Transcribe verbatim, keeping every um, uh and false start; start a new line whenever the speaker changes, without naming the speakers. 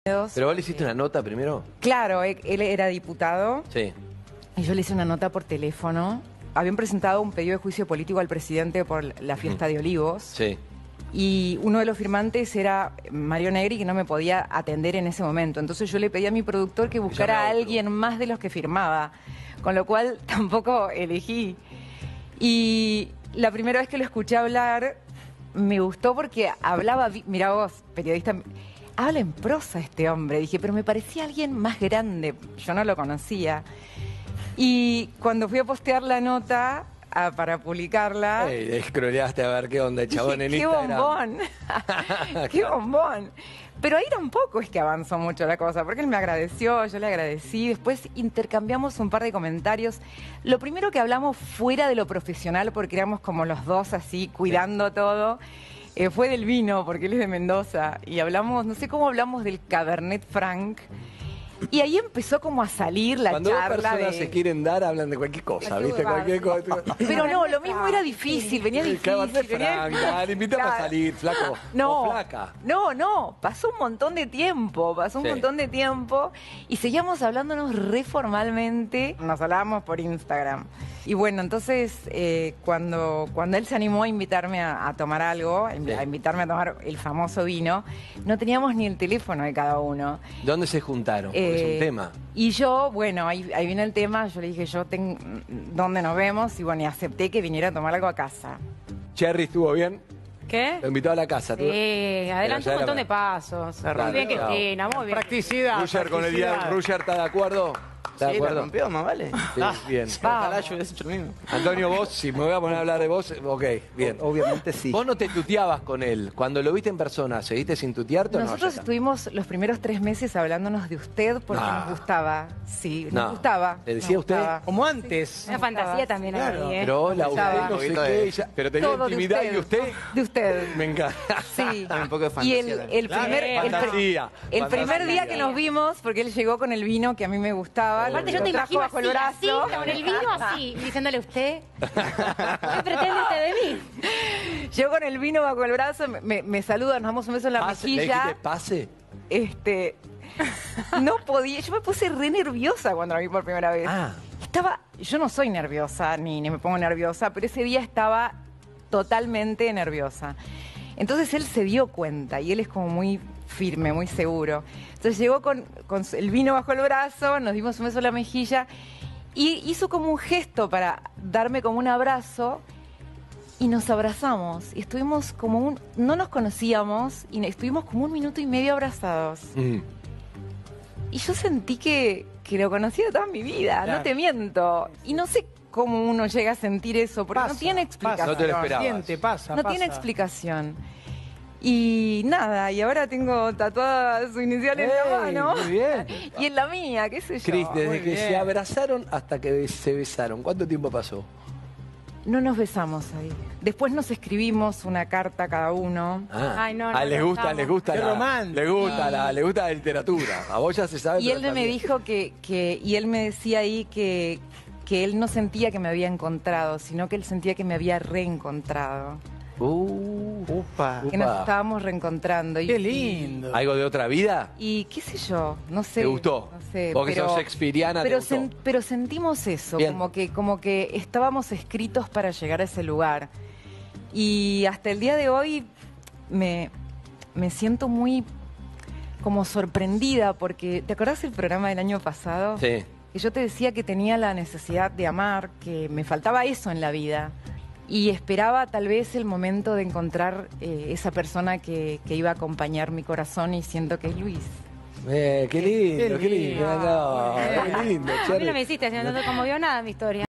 ¿Pero vos le hiciste una nota primero?
Claro, él era diputado.
Sí.
Y yo le hice una nota por teléfono. Habían presentado un pedido de juicio político al presidente por la fiesta de Olivos.
Sí.
Y uno de los firmantes era Mario Negri, que no me podía atender en ese momento. Entonces yo le pedí a mi productor que buscara a alguien más de los que firmaba. Con lo cual tampoco elegí. Y la primera vez que lo escuché hablar, me gustó porque hablaba... Mirá vos, periodista... Habla en prosa este hombre. Dije, pero me parecía alguien más grande. Yo no lo conocía. Y cuando fui a postear la nota a, para publicarla...
Hey, scrolleaste a ver qué onda, chabón,
dije,
en
qué
Instagram.
bombón. Qué bombón. Pero ahí tampoco es que avanzó mucho la cosa, porque él me agradeció, yo le agradecí. Después intercambiamos un par de comentarios. Lo primero que hablamos fuera de lo profesional, porque éramos como los dos así, cuidando todo... Eh, fue del vino, porque él es de Mendoza, y hablamos, no sé cómo hablamos del Cabernet Franc, y ahí empezó como a salir la
Cuando
charla
dos personas
de...
se quieren dar, hablan de cualquier cosa, ¿viste? Cualquier cosa.
Pero no, lo mismo era difícil, venía
El
difícil.
Cabernet
venía...
Franc, dale, invítame a
Claro.
salir, flaco.
No,
O flaca.
no, no, pasó un montón de tiempo, pasó un
Sí.
montón de tiempo, y seguíamos hablándonos re formalmente, nos hablábamos por Instagram. Y bueno, entonces eh, cuando, cuando él se animó a invitarme a, a tomar algo,
Sí.
a invitarme a tomar el famoso vino, no teníamos ni el teléfono de cada uno.
¿Dónde se juntaron? Porque es
Eh,
un tema.
Y yo, bueno, ahí, ahí viene el tema, yo le dije, yo tengo, ¿dónde nos vemos? Y bueno, y acepté que viniera a tomar algo a casa.
Cherry estuvo bien,
¿Qué?
lo invitó a la casa. ¿tú?
Sí, adelante
ya
un
era-
montón de pasos.
Claro,
Muy bien,
claro.
Cristina, muy bien.
Practicidad.
Ruger con el día,
practicidad.
Ruger está de acuerdo. ¿Está de
Sí, la
acuerdo?
rompió, más vale.
Sí, bien.
Ojalá yo hubiese hecho lo mismo.
Antonio, vos, si me voy a poner a hablar de vos, ok, bien.
Obviamente sí.
Vos no te tuteabas con él. Cuando lo viste en persona, ¿seguiste sin tutearte o no?
Nosotros
Ya está.
estuvimos los primeros tres meses hablándonos de usted porque
No.
nos gustaba. Sí,
No.
nos gustaba.
¿Le decía
nos
usted?
gustaba.
Como antes.
Una fantasía también
Claro.
ahí, ¿eh?
Pero hola, usted,
Estaba.
no sé
Un poquito
qué.
de-
ella- Pero tenía
Todo de
intimidad y usted
De usted.
me encanta.
Sí.
Hay un poco de
Y
fantasía
el,
también.
el
Claro,
primer, el, pr-
fantasía,
el
fantasía.
primer día que nos vimos, porque él llegó con el vino que a mí me gustaba.
Aparte
lo
yo te
trajo
imagino
bajo
así,
el brazo.
así, con el vino así, diciéndole a usted, ¿qué pretende usted de mí?
Llegó con el vino bajo el brazo, me, me, me saluda, nos damos un beso en la
Pase, ¿le
mejilla.
dijiste pase?
Este, no podía, yo me puse re nerviosa cuando la vi por primera vez.
Ah.
Estaba, yo no soy nerviosa, ni, ni me pongo nerviosa, pero ese día estaba totalmente nerviosa. Entonces él se dio cuenta y él es como muy firme, muy seguro. Entonces llegó con, con el vino bajo el brazo, nos dimos un beso en la mejilla y hizo como un gesto para darme como un abrazo y nos abrazamos. Y estuvimos como un... No nos conocíamos y estuvimos como un minuto y medio abrazados.
Mm.
Y yo sentí que, que lo conocía de toda mi vida,
Claro.
no te miento. Y no sé cómo uno llega a sentir eso, porque
Pasa,
no tiene
pasa.
explicación.
No te lo esperabas.
Siente, pasa,
No
pasa.
tiene explicación. Y nada, y ahora tengo tatuada su inicial en la
Ey,
mano.
muy bien.
Y en la mía, qué sé yo.
Cris, desde
Muy
que
bien.
se abrazaron hasta que se besaron, ¿cuánto tiempo pasó?
No nos besamos ahí. Después nos escribimos una carta cada uno.
Ah,
Ay, no, no,
Ah, les
no
gusta,
estamos.
les gusta
Qué
la,
romántico.
les gusta la, les gusta la literatura. A vos ya se sabe.
Y
pero
él me
también.
dijo que, que, y él me decía ahí que, que él no sentía que me había encontrado, sino que él sentía que me había reencontrado.
Uh,
Upa.
Que nos
Upa.
estábamos reencontrando. Y,
Qué lindo.
¿Algo de otra vida?
Y, y qué sé yo, no sé.
¿Te gustó?
No sé,
Vos que
pero,
sos shakespeariana, ¿te
pero,
gustó?
sen- pero sentimos eso,
Bien.
como que, como que estábamos escritos para llegar a ese lugar. Y hasta el día de hoy me, me siento muy como sorprendida, porque ¿te acordás del programa del año pasado?
Sí.
Que yo te decía que tenía la necesidad de amar, que me faltaba eso en la vida. Y esperaba tal vez el momento de encontrar eh, esa persona que, que iba a acompañar mi corazón y siento que es Luis.
Eh, qué lindo, qué lindo.
lindo.
No, qué lindo,
A mí
Cherry.
no me hiciste, no te conmovió nada mi historia.